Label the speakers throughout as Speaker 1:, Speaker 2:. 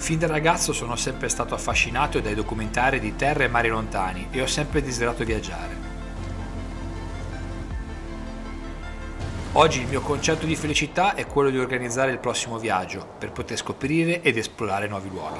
Speaker 1: Fin da ragazzo sono sempre stato affascinato dai documentari di terre e mari lontani e ho sempre desiderato viaggiare. Oggi il mio concetto di felicità è quello di organizzare il prossimo viaggio per poter scoprire ed esplorare nuovi luoghi.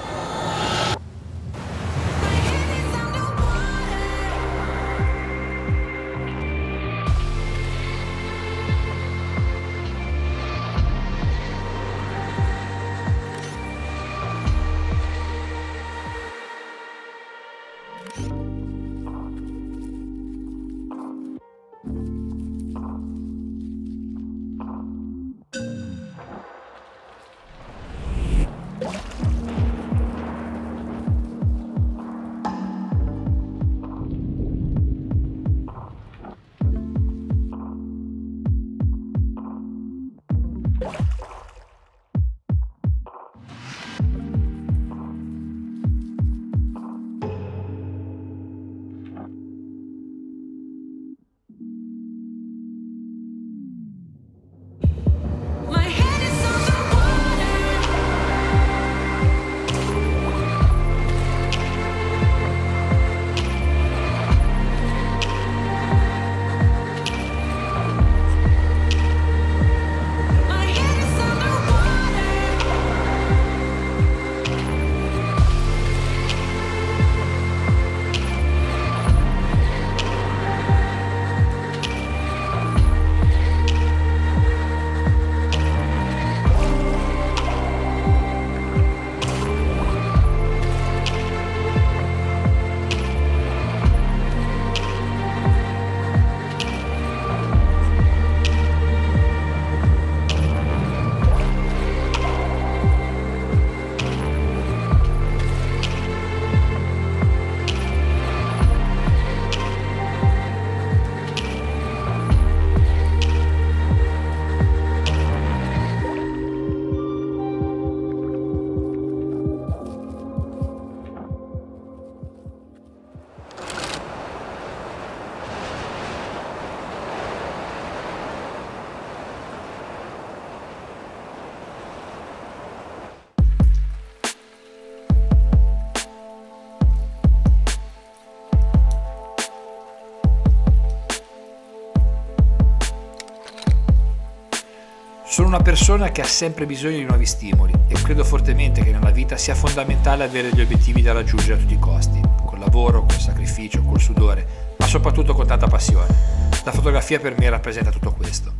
Speaker 1: Sono una persona che ha sempre bisogno di nuovi stimoli e credo fortemente che nella vita sia fondamentale avere degli obiettivi da raggiungere a tutti i costi, col lavoro, col sacrificio, col sudore, ma soprattutto con tanta passione. La fotografia per me rappresenta tutto questo.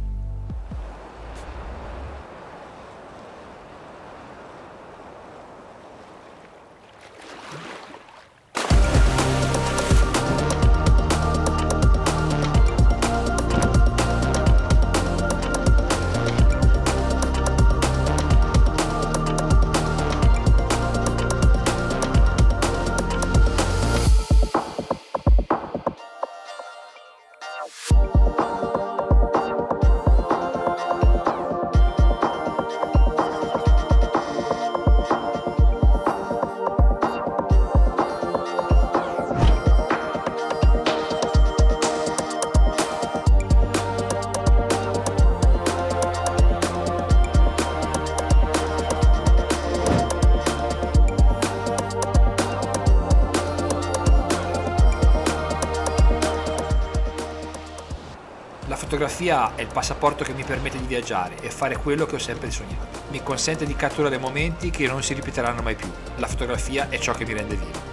Speaker 1: La fotografia è il passaporto che mi permette di viaggiare e fare quello che ho sempre sognato. Mi consente di catturare momenti che non si ripeteranno mai più. La fotografia è ciò che mi rende vivo.